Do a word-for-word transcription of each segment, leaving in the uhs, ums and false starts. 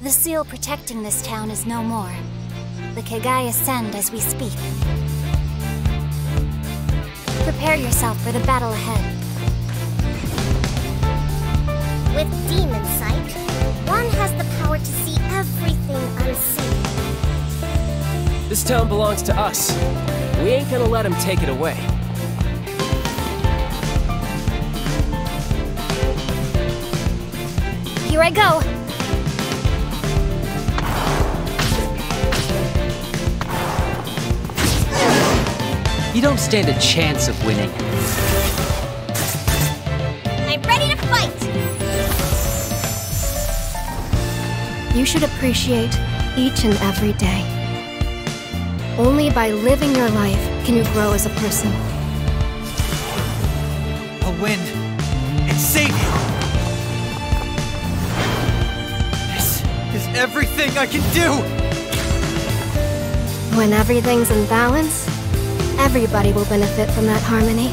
The seal protecting this town is no more. The Kegai ascend as we speak. Prepare yourself for the battle ahead. With demon sight, one has the power to see everything unseen. This town belongs to us. We ain't gonna let him take it away. Here I go! You don't stand a chance of winning. I'm ready to fight! You should appreciate each and every day. Only by living your life can you grow as a person. I'll win and save you! This is everything I can do! When everything's in balance, everybody will benefit from that harmony.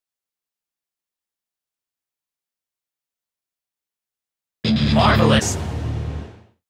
Marvelous!